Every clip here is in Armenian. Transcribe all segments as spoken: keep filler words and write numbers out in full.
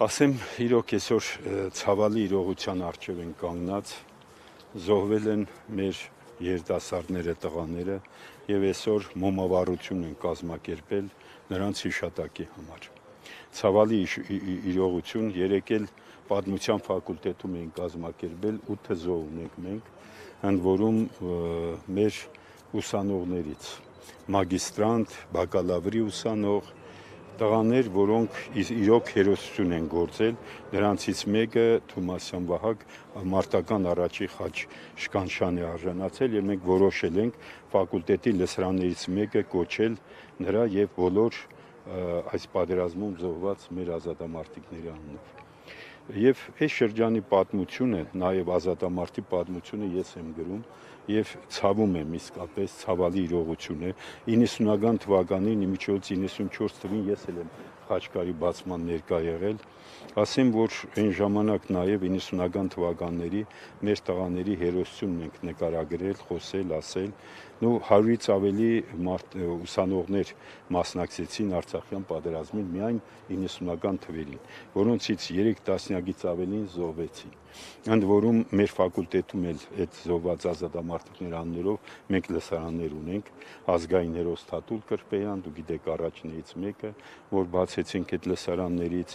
Ասեմ իրոք այսօր ցավալի իրողության առջև են կանգնած, զոհվել են մեր երիտասարդները, տղաները եւ այսօր մոմավառություն են կազմակերպել նրանց հիշատակի համար։ Ցավալի իրողություն, երեկ էլ պատմության ֆակուլտետում էին կազմակերպել ութ զոհ ունենք մենք, ընդ որում մեր ուսանողներից մագիստրանտ, բակալավրի ուսանող տղաներ, որոնք իրոք հերոսություն են գործել, նրանցից մեկը Թումասյան Վահագ մարտական առաջի խաչ շկանշան է արժանացել եւ մենք որոշել ենք ֆակուլտետի լսարաններից մեկը կոչել նրա եւ բոլոր այս պատերազմում զոհված մեր ազատամարտիկների անունով։ Եվ այս շրջանի պատմությունը, նաև ազատամարտի պատմությունը ես եմ գրում եւ ցավում եմ իսկապես ցավալի իրողություն է։ իննսունական թվականին իմիջիոց իննսունչորս թվականին ես էլ եմ Խաչկարի բացման ներկա եղել, ասեմ, որ այն ժամանակ նաև իննսունական թվականների մեր տղաների հերոսությունն ենք նկարագրել, խոսել, ասել, ու հարյուրից ավելի ուսանողներ մասնակցեցին Արցախյան պատերազմին միայն իննսունական թվերին, որոնցից երեք տասնյակից ավելին զոհվեցին։ Ընդ որում մեր ֆակուլտետում էլ այդ զոհված ազատամարտիկների անուններով մենք լսարաններ ունենք, ազգային հերոս Թաթուլ Կրպեյան, դու գիտեք առաջներից մեկը, որ բացեցինք այդ լսարաններից,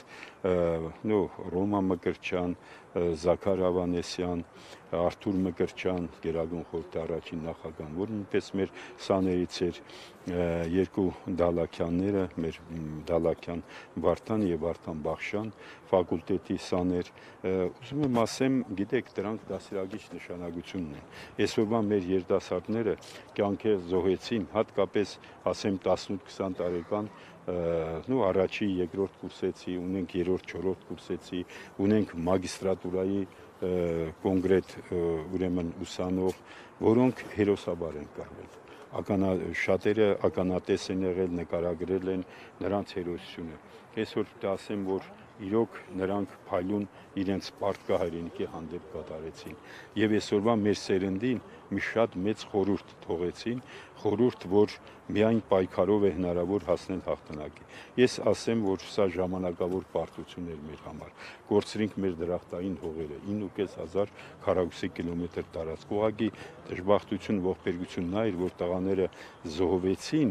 նո Ռոմա Մկրտչյան, Զաքար Ավանեսյան, Արթուր Մկրտչյան, Գերագույն խորհրդի առաջին նախագահ, որ նույնպես մեր սաներից էր, երկու Դալաքյանները, մեր Դալաքյան Վարդան եւ Վարդան Բախշյան, ֆակուլտետի սաներ, ուզում եմ ասեմ, գիտեք, դրանք դասերագիչ նշանակություն ունեն։ Այսօրվա մեր երիտասարդները կյանքը զոհեցին, հատկապես ասեմ տասնութ-քսան տարեկան նու առաջի, երկրորդ կուրսեցի, ունենք երրորդ, չորրորդ կուրսեցի, ունենք մագիստրատուրայի կոնկրետ ուրեմն ուսանող, որոնք հերոսաբար են կռվել։ Ականա շատերը ականատես են եղել, նկարագրել են նրանց հերոսությունը։ Այսօր ասեմ, որ իրոք նրանք փայլուն իրենց պարտքա հայրենիքի հանդեպ կատարեցին եւ այսօրվա մեր սերնդին մի շատ մեծ խորհուրդ թողեցին, խորհուրդ, որ միայն պայքարով է հնարավոր հասնել հաղթանակի։ Ես ասեմ, որ սա ժամանակավոր պարտություն էր մեր համար։ Կորցրինք մեր դրախտային հողերը ինը կես հազար քառակուսի կիլոմետր տարածք։ Ուղղակի դժբախտություն, ողբերգություն նա էր, որ տղաները զոհվեցին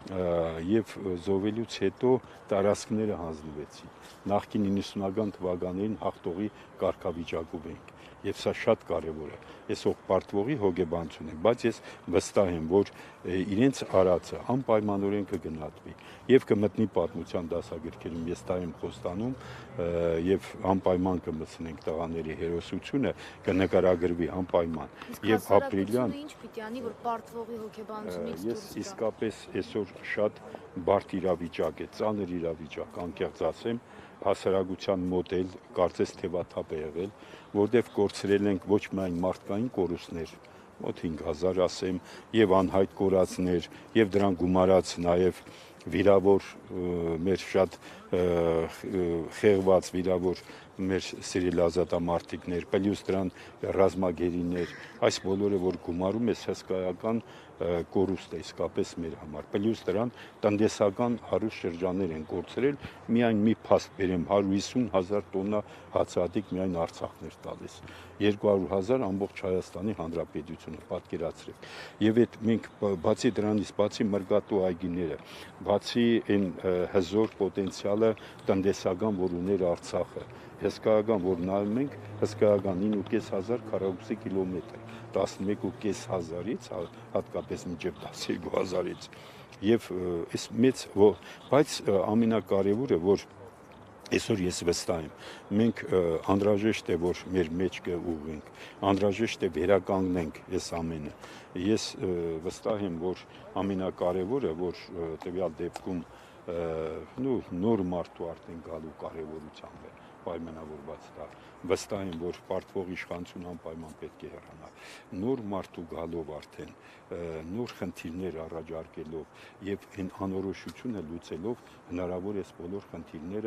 եւ զոհվելուց հետո տարածքները հանձնվեցին։ Նախկին իննսունական թվականներին հաղթողի կարգավիճակում ենք եւ սա շատ կարեւոր է։ Այսօր պարտվողի հոգեբանություն է, բայց ես վստահ եմ, որ իրենց արածը անպայմանորեն կգնահատվի եւ կմտնի պատմության դասագրքերում։ Ես դա եմ խոստանում եւ անպայման կմտցնենք տղաների հերոսությունը, կնկարագրվի անպայման։ Եվ ապրիլյան ինչ պիտի անի, որ պարտվողի հոգեբանությունից ես իսկապես այսօր շատ բարդ իրավիճակ է, ծանր իրավիճակ, անկեղծ ասեմ, հասարակության մոտ էլ կարծես թևաթափ է եղել, որտեղ կորցրել ենք ոչ միայն մարդկային կորուստներ, մոտ հինգ հազար ասեմ, եւ անհայտ կորածներ, եւ դրան գումարած նաեւ վիրավոր մեր շատ խեղված վիրավոր մեր սիրելի ազատամարտիկներ, պլյուս դրան ռազմագերիներ, այս բոլորը որ գումարում է հսկայական կորուստ է իսկապես մեր համար։ Պլյուս դրան տնտեսական հարուստ շրջաններ են կորցրել, միայն մի փաստ բերեմ հարյուր հիսուն հազար տոննա հացահատիկ միայն Արցախն էր տալիս, երկու հարյուր հազար ամբողջ Հայաստանի Հանրապետությունը, պատկերացրեք։ Եվ այդ մենք բացի դրանից, բացի մրգատու այգիները, բացի այն հզոր պոտենցիալը տնտեսական, որ ուներ Արցախը, հսկայական, որ նայում ենք, հսկայական ինը կես հազար քառակուսի կիլոմետր, տասնմեկ ու կես հազարից, հատկապես մինչև տասներկու հազարից։ Եվ այս մեծ, բայց ամենակարևորը, որ այսօր ես վստահ եմ, մենք անհրաժեշտ է, որ մեր մեջքը ուղղենք, անհրաժեշտ է վերականգնենք այս ամենը։ Ես վստահ եմ, որ ամենակարևորը, որ տվյալ դեպքում նոր մարդու արդեն գալու կարևորությամբ է պայմանավորված դա։ Վստահ եմ, որ պարտվող իշխանություն անպայման պետք է հեռանա։ Նոր մարդու գալով արդեն, նոր խնդիրներ առաջարկելով եւ այն անորոշությունը լուծելով հնարավոր է բոլոր խնդիրները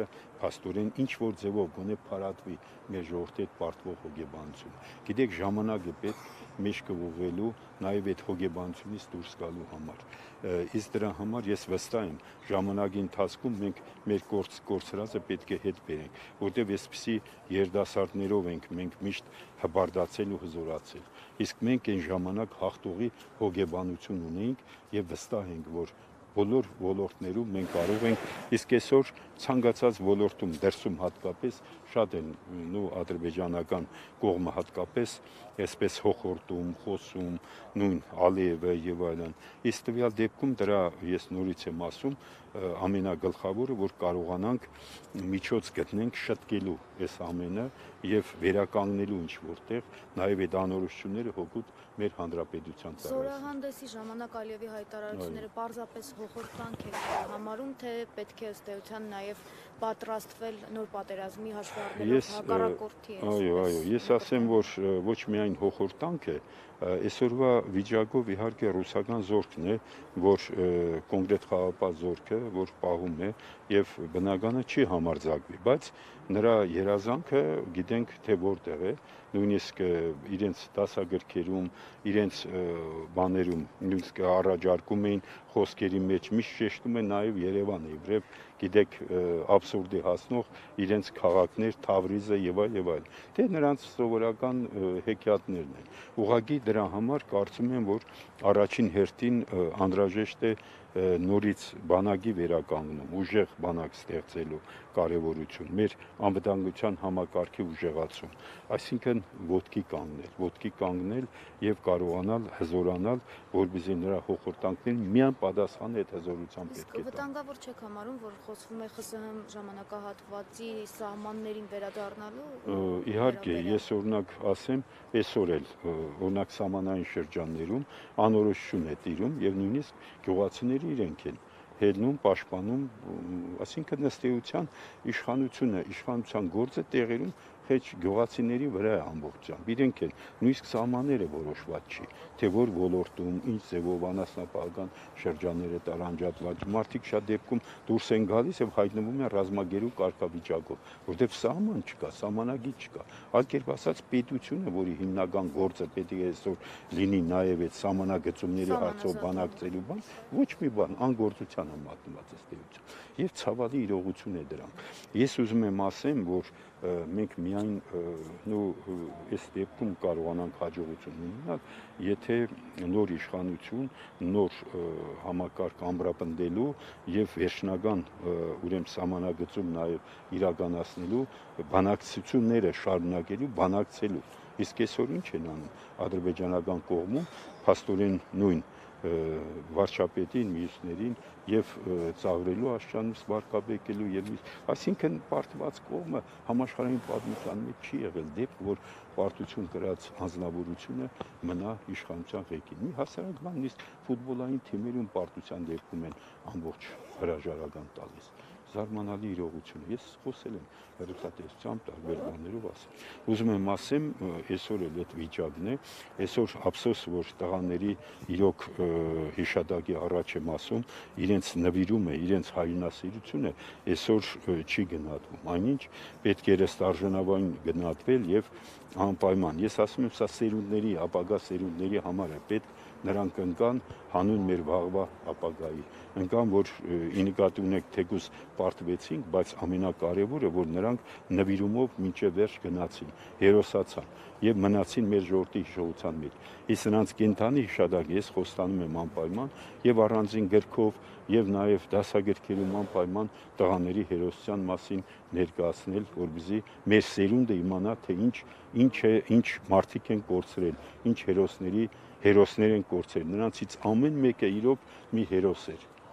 փաստորեն ինչ որ ձևով գոնե փարատվի մեր ժողովրդի հետ պարտվող հոգեբանությունը։ Գիտեք, ժամանակ է պետք մեջ կողողելու նաև այդ հոգեբանությունից դուրս գալու համար։ Իսկ դրա համար ես վստահ եմ, ժամանակի ընթացքում մենք մեր կորց կորցրածը պետք է հետ բերենք, որտեղ այսպիսի երիտասարդներով ենք մենք միշտ հբարդացել ու հզորացել։ Իսկ մենք այն ժամանակ հաղթողի հոգեբանություն ունեինք եւ վստահ ենք, որ բոլոր ոլորտներում մենք կարող ենք, իսկ այսօր ցանկացած ոլորտում դերսում հատկապես շատ են նու ադրբեջանական կողմը հատկապես այսպես հոխորտում, խոսում, նույն Ալիևը եւ այլն։ Իսկ տվյալ դեպքում դրա ես նորից եմ ասում, ամենագլխավորը, որ կարողանանք միջոց գտնենք շտկելու այս ամենը եւ վերականգնելու ինչ որտեղ նաեւ այդ անորոշությունները հոգուտ մեր հանրապետության տարածքում։ Զորահանդեսի ժամանակ Ալիևի հայտարարությունները պարզապես հոխորտանք են համարում, թե պետք է ըստ էության նաեւ պատրաստվել նոր պատերազմի հաշվի առնելով հակառակորդի։ Այո, այո, ես ասեմ, որ ոչ միայն հոխորտանք է, այսօրվա վիճակով իհարկե ռուսական զորքն է, որ կոնկրետ խաղապահ զորքը, որ պահում է եւ բնականը չի համարձակվի, բայց նրա երազանքը գիտենք թե որտեղ է, նույնիսկ իրենց դասագրքերում, իրենց բաներում նույնիսկ առաջարկում էին խոսքերի մեջ միշտ շեշտում են նաեւ Երևանը, իբրև գիտեք абսուրդի հասնող իրենց քաղաքներ, Թավրիզը եւ այլ եւ այլ։ Դե նրանց սովորական հեքիաթներն են։ Ուղղակի դրա համար կարծում եմ, որ առաջին հերթին անհրաժեշտ է նորից բանակի վերականգնում, ուժեղ բանակ ստեղծելու կարևորություն, մեր անվտանգության համակարգի ուժեղացում, այսինքն ոտքի կանգնել, ոտքի կանգնել եւ կարողանալ հզորանալ, որպեսզի նրա հոխորտանքներին միան պատասխան այդ հզորությամբ պետք է տան։ Վտանգավոր չեք համարում, որ խոսվում է ԽՍՀՄ ժամանակահատվածի սահմաններին վերադառնալու։ Իհարկե, ես օրինակ ասեմ, այսօր էլ օրինակ սահմանային շրջաններում անորոշություն է տիրում եւ նույնիսկ գյուղացիները իրենք են հելնում, պաշտպանում, այսինքն ըստ էության իշխանությունը, իշխանության գործը տեղերում խեչ գյուղացիների վրա է ամբողջությամբ։ Իրենք են, նույնիսկ սահմանները որոշված չի, թե որ ոլորտում, ինչ ձևով անասնապահական շրջանները տարանջատված, մարդիկ շատ դեպքում դուրս են գալիս եւ հայտնվում են ռազմագերու կարգավիճակով, որտեղ սահման չկա, սահմանագիծ չկա։ Այլ կերպ ասած, պետությունը, որի հիմնական գործը պետք է այսօր լինի նաեւ այդ սահմանագծումների հարցով բանակցելու բան, ոչ մի բան անգործության է մատնված ըստ էության։ Եվ ցավալի իրողություն է դրանք։ Ես ուզում եմ ասեմ, որ մենք միայն նո այս դեպքում կարողանանք հաջողություն ունենալ, եթե նոր իշխանություն, նոր համակարգ ամրապնդելու եւ վերջնական ուրեմն սահմանագծում նաեւ իրականացնելու բանակցությունները շարունակելու, բանակցելու։ Իսկ այսօր ինչ են անում ադրբեջանական կողմում, փաստորեն նույն վարչապետին, մյուսներին եւ ծաղրելու աշճանուց վարկաբեկելու եւ այսինքն պարտված կողմը համաշխարհային պատմության մեջ չի եղել դեպք, որ պարտություն կրած հանձնավորությունը մնա իշխանության ղեկին։ Մի հասարակ բան, իսկ ֆուտբոլային թիմերում պարտության դեպքում են ամբողջ հրաժարական տալիս։ Զարմանալի իրողություն է։ Ես խոսել եմ հերոսատեսությամբ տարբեր բաներով ասել։ Ուզում եմ ասեմ, այսօր էլ այդ վիճակն է, այսօր ափսոս, որ տղաների իրոք հիշատակի առաջ եմ ասում, իրենց նվիրումը, իրենց հայրենասիրությունը այսօր չի գնահատվում։ Այնինչ պետք է ըստարժանավային գնահատվել եւ անպայման։ Ես ասում եմ, սա սերունդների, ապագա սերունդների համար է պետք նրանք ընկան հանուն մեր վաղվա ապագայի։ Ընկան, որ ի նկատի ունեք թեկուզ պարտվեցինք, բայց ամենակարևորը, որ նրանք նվիրումով մինչև վերջ գնացին, հերոսացան եւ մնացին մեր ժողովրդի հիշողության մեջ։ Իսկ նրանց կենթանի հիշադակը ես խոստանում եմ անպայման եւ առանձին գրքով եւ նաեւ դասագրքերում անպայման տղաների հերոսության մասին ներկայացնել, որպեսզի մեր սերունդը իմանա, թե ինչ ինչ է, ինչ մարդիկ են կորցրել, ինչ հերոսների հերոսներ են կորցրել, նրանցից ամեն մեկը իրոք մի հերոս էր։